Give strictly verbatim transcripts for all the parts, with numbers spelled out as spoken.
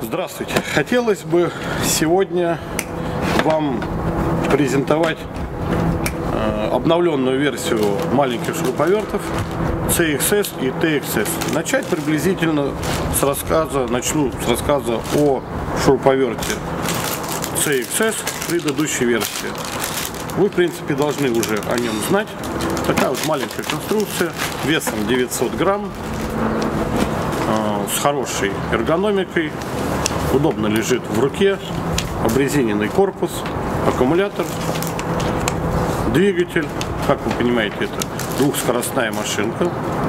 Здравствуйте! Хотелось бы сегодня вам презентовать э, обновленную версию маленьких шуруповертов си икс эс и ти икс эс. Начать приблизительно с рассказа, начну с рассказа о шуруповерте си икс эс предыдущей версии. Вы, в принципе, должны уже о нем знать. Такая вот маленькая конструкция, весом девятьсот грамм, с хорошей эргономикой, удобно лежит в руке, обрезиненный корпус, аккумулятор, двигатель, как вы понимаете, это двухскоростная машинка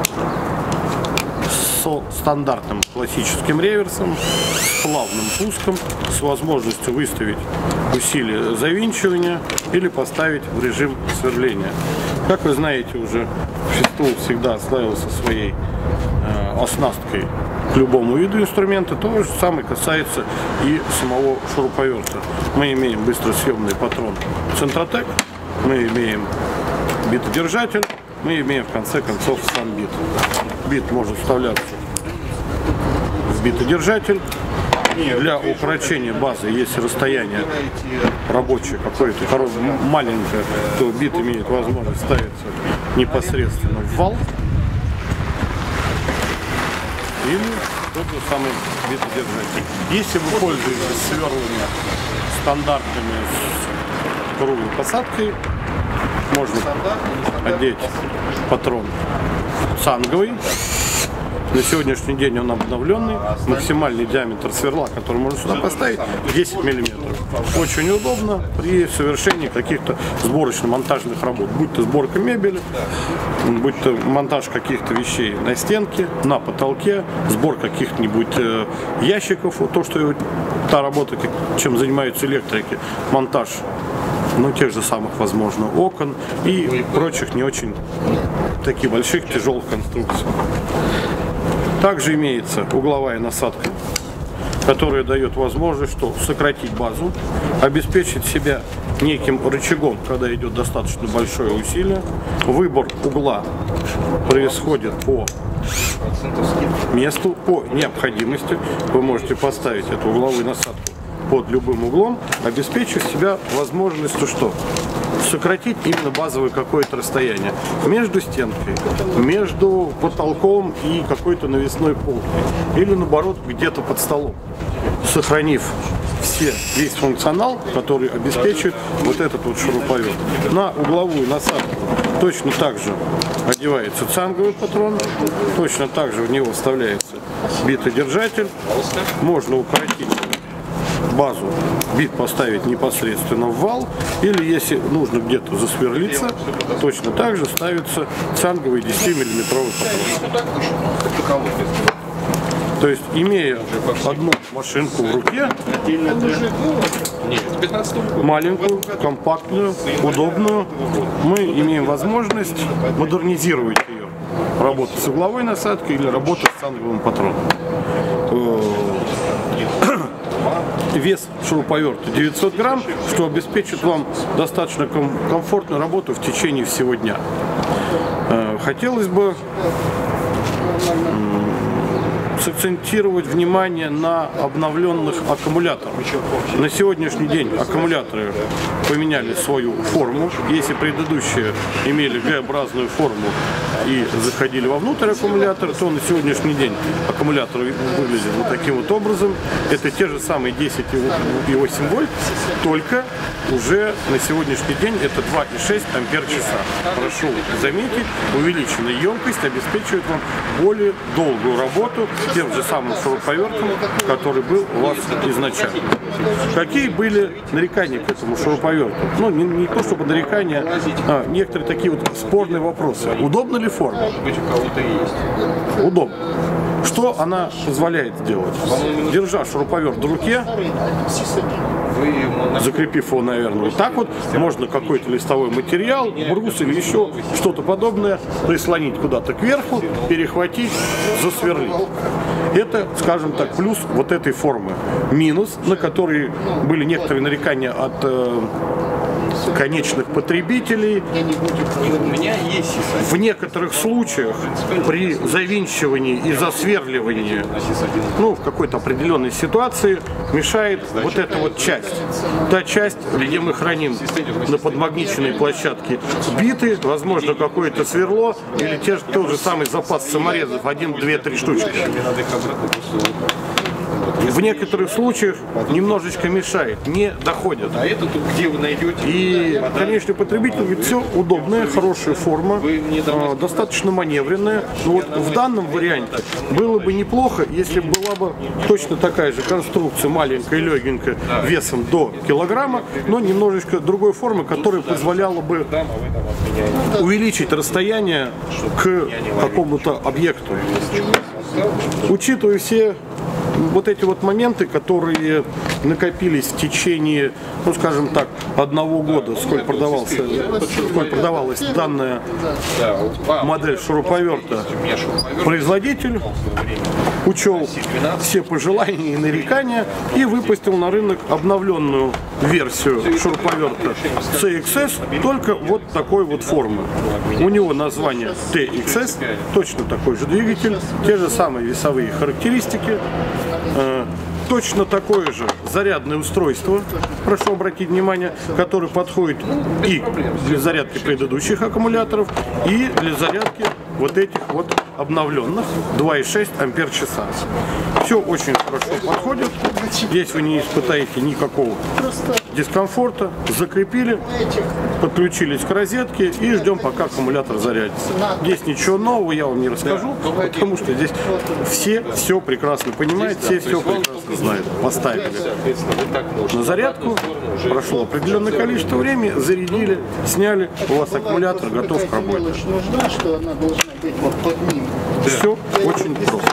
со стандартным классическим реверсом, с плавным пуском, с возможностью выставить усилие завинчивания или поставить в режим сверления. Как вы знаете, уже Festool всегда славился своей э, оснасткой к любому виду инструмента. То же самое касается и самого шуруповерта. Мы имеем быстросъемный патрон Центротек, мы имеем битодержатель, мы имеем в конце концов сам бит. Бит может вставляться в битодержатель. Для укорочения базы, если расстояние рабочее какое-то маленькое, то бит имеет возможность ставиться непосредственно в вал. Или тот же самый битодержатель. Если вы пользуетесь сверлами стандартными с круглой посадкой, можно одеть патрон цанговый. На сегодняшний день он обновленный. Максимальный диаметр сверла, который можно сюда поставить, десять миллиметров. Очень удобно при совершении каких-то сборочно-монтажных работ. Будь то сборка мебели, будь то монтаж каких-то вещей на стенке, на потолке, сбор каких-нибудь э, ящиков. Вот то, что та работа, чем занимаются электрики, монтаж, ну, тех же самых, возможно, окон и прочих не очень таких больших тяжелых конструкций. Также имеется угловая насадка, которая дает возможность что? Сократить базу, обеспечить себя неким рычагом, когда идет достаточно большое усилие. Выбор угла происходит по месту, по необходимости. Вы можете поставить эту угловую насадку под любым углом, обеспечив себя возможностью что? Сократить именно базовое какое-то расстояние между стенкой, между потолком и какой-то навесной полкой, или наоборот где-то под столом, сохранив все, весь функционал, который обеспечивает вот этот вот шуруповерт. На угловую насадку точно так же одевается цанговый патрон, точно так же в него вставляется битодержатель, можно укоротить базу, бит поставить непосредственно в вал, или если нужно где-то засверлиться, точно так же ставится цанговый десятимиллиметровый патрон. То есть, имея одну машинку в руке, маленькую, компактную, удобную, мы имеем возможность модернизировать ее, работать с угловой насадкой или работать с цанговым патроном. Вес шуруповерта девятьсот грамм, что обеспечит вам достаточно ком комфортную работу в течение всего дня. Хотелось бы сакцентировать внимание на обновленных аккумуляторах. На сегодняшний день аккумуляторы поменяли свою форму. Если предыдущие имели Г-образную форму и заходили вовнутрь аккумулятора, то на сегодняшний день аккумулятор выглядит вот таким вот образом. Это те же самые десять и восемь вольт, только уже на сегодняшний день это два и шесть ампер-часа. Прошу заметить, увеличенная емкость обеспечивает вам более долгую работу тем же самым шуруповертом, который был у вас изначально. Какие были нарекания к этому шуруповерту? Ну, не, не то чтобы нарекания, а некоторые такие вот спорные вопросы. Удобна ли форма? Удобно. Что она позволяет сделать? Держа шуруповерт в руке, закрепив его, наверное, вот так вот, можно какой-то листовой материал, брус или еще что-то подобное прислонить куда-то кверху, перехватить, засверлить. Это, скажем так, плюс вот этой формы. Минус, на который были некоторые нарекания от э, конечных потребителей. В некоторых случаях при завинчивании и засверливании, ну, в какой-то определенной ситуации мешает вот эта вот часть. Та часть, где мы храним на подмагниченной площадке биты, возможно, какое-то сверло или те, тот же самый запас саморезов, один, две, три штучки. В некоторых случаях немножечко мешает, не доходят. А это тут где вы найдете? И конечный потребитель говорит, все удобная, хорошая форма, э, достаточно маневренная. Но вот в данном варианте было бы неплохо, если была бы точно такая же конструкция, маленькая, легенькая, весом до килограмма, но немножечко другой формы, которая позволяла бы увеличить расстояние к какому-то объекту. Учитывая все вот эти вот моменты, которые накопились в течение, ну скажем так, одного года, сколько продавался, сколько продавалась данная модель шуруповерта, производитель учел все пожелания и нарекания и выпустил на рынок обновленную версию шуруповерта си икс эс, только вот такой вот формы. У него название ти икс эс, точно такой же двигатель, те же самые весовые характеристики, э, точно такое же зарядное устройство, прошу обратить внимание, которое подходит и для зарядки предыдущих аккумуляторов, и для зарядки вот этих вот обновленных два и шесть ампер-часа. Все очень хорошо подходит. Здесь вы не испытаете никакого дискомфорта. Закрепили, подключились к розетке и ждем, пока аккумулятор зарядится. Здесь ничего нового я вам не расскажу, потому что здесь все все прекрасно понимают, все все прекрасно знают. Поставили на зарядку, прошло определенное количество времени, зарядили, сняли, у вас аккумулятор готов к работе. Все очень просто.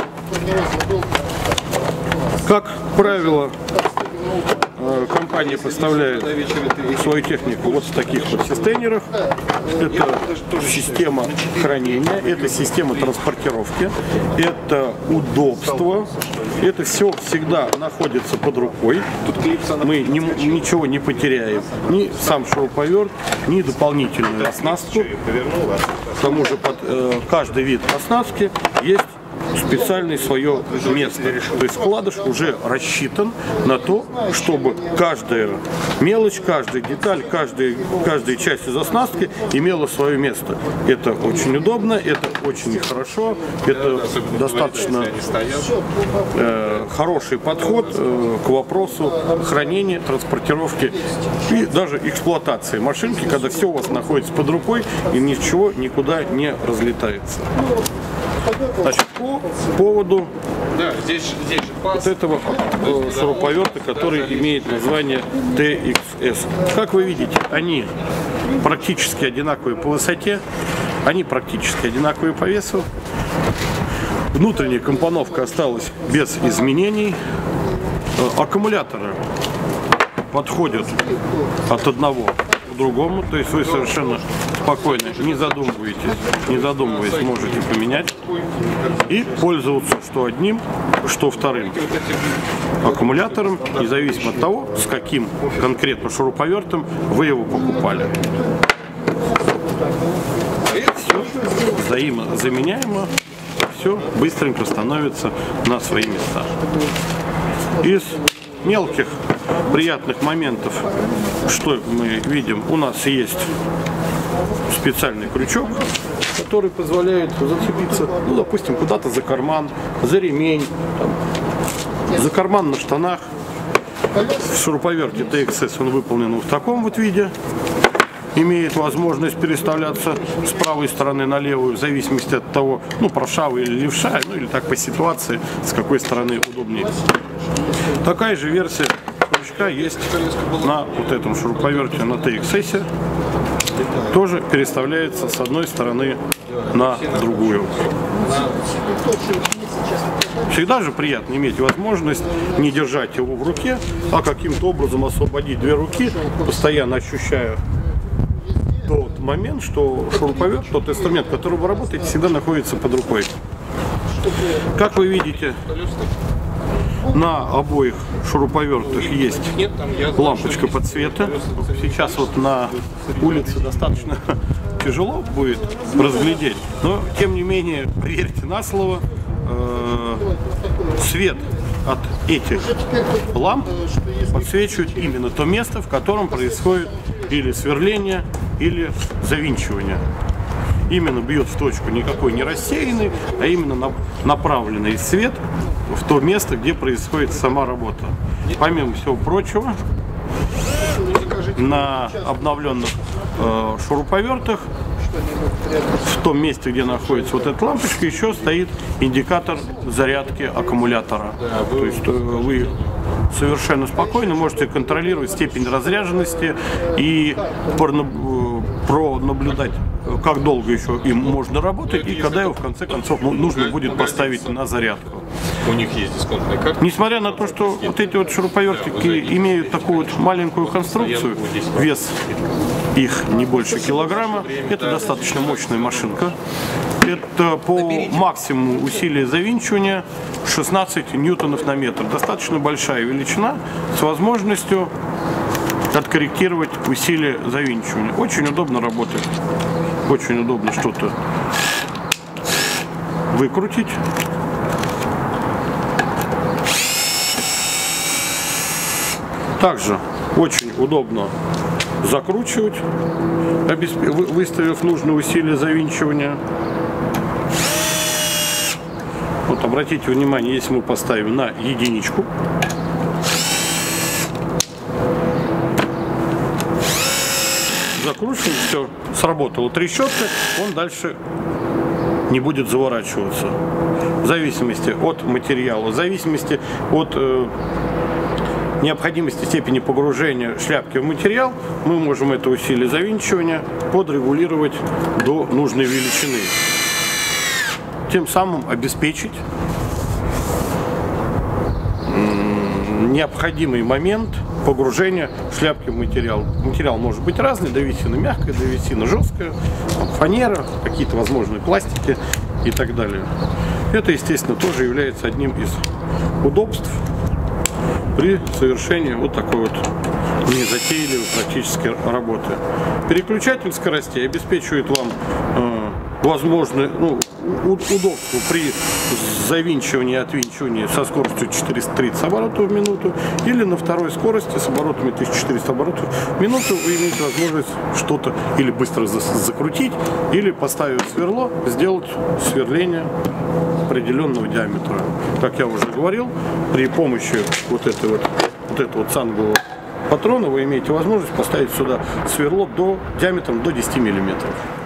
Как правило, компания поставляет свою технику вот в таких вот системерах. Это система хранения, это система транспортировки, это удобство. Это все всегда находится под рукой. Мы не, ничего не потеряем. Ни сам шуруповерт, ни дополнительную оснастку. К тому же под э, каждый вид оснастки есть специальное свое место. То есть вкладыш уже рассчитан на то, чтобы каждая мелочь, каждая деталь, каждая, каждая часть из оснастки имела свое место. Это очень удобно, это очень хорошо, это достаточно э, хороший подход э, к вопросу хранения, транспортировки и даже эксплуатации машинки, когда все у вас находится под рукой и ничего никуда не разлетается. Значит, по поводу да, здесь, здесь же вот этого э, шуруповерта, который имеет название ти икс эс. Как вы видите, они практически одинаковые по высоте, они практически одинаковые по весу. Внутренняя компоновка осталась без изменений. Э, аккумуляторы подходят от одного к другому, то есть вы совершенно спокойно, не задумываетесь, не задумываясь, можете поменять и пользоваться что одним, что вторым аккумулятором, независимо от того, с каким конкретно шуруповертом вы его покупали. Все взаимозаменяемо, все быстренько становится на свои места. Из мелких приятных моментов, что мы видим, у нас есть специальный крючок, который позволяет зацепиться, ну, допустим, куда-то за карман, за ремень, там, за карман на штанах. В шуруповерте ти икс эс он выполнен вот в таком вот виде. Имеет возможность переставляться с правой стороны на левую, в зависимости от того, ну, правша или левша, ну, или так по ситуации, с какой стороны удобнее. Такая же версия крючка есть на вот этом шуруповерте на ти икс эс. Тоже переставляется с одной стороны на другую. Всегда же приятно иметь возможность не держать его в руке, а каким-то образом освободить две руки, постоянно ощущая тот момент, что шуруповерт, тот инструмент, который вы работаете, всегда находится под рукой. Как вы видите, На обоих шуруповертах есть Нет, там я лампочка подсвета. Сейчас вот на улице достаточно тяжело будет разглядеть, но тем не менее, поверьте на слово, э, свет от этих ламп подсвечивает именно то место, в котором происходит или сверление, или завинчивание. Именно бьет в точку, никакой не рассеянный, а именно направленный свет в то место, где происходит сама работа. Помимо всего прочего, на обновленных э, шуруповертах в том месте, где находится вот эта лампочка, еще стоит индикатор зарядки аккумулятора. То есть э, вы совершенно спокойно можете контролировать степень разряженности и пронаблюдать, как долго еще им можно работать и когда его в конце концов нужно будет поставить на зарядку. У них есть дисконтная карта. Несмотря на то, что вот эти вот шуруповертики имеют такую вот маленькую конструкцию, вес их не больше килограмма, это достаточно мощная машинка. Это по максимуму усилия завинчивания шестнадцать ньютонов на метр. Достаточно большая величина с возможностью откорректировать усилие завинчивания. Очень удобно работает. Очень удобно что-то выкрутить. Также очень удобно закручивать, выставив нужное усилие завинчивания. Вот обратите внимание, если мы поставим на единичку, закручиваем, все, сработала трещотка, он дальше не будет заворачиваться. В зависимости от материала, в зависимости от э, необходимости степени погружения шляпки в материал, мы можем это усилие завинчивания подрегулировать до нужной величины. Тем самым обеспечить необходимый момент погружения шляпки в материал. Материал может быть разный, древесина мягкая, древесина жесткая, фанера, какие-то возможные пластики и так далее. Это, естественно, тоже является одним из удобств при совершении вот такой вот незатейливой практической работы. Переключатель скоростей обеспечивает вам э, возможное, ну, удобство при завинчивании и отвинчивании со скоростью четыреста тридцать оборотов в минуту, или на второй скорости с оборотами тысяча четыреста оборотов в минуту вы имеете возможность что-то или быстро закрутить, или, поставив сверло, сделать сверление определенного диаметра. Как я уже говорил, при помощи вот этой вот, вот этого вот цангового патрона вы имеете возможность поставить сюда сверло до диаметром до десяти миллиметров.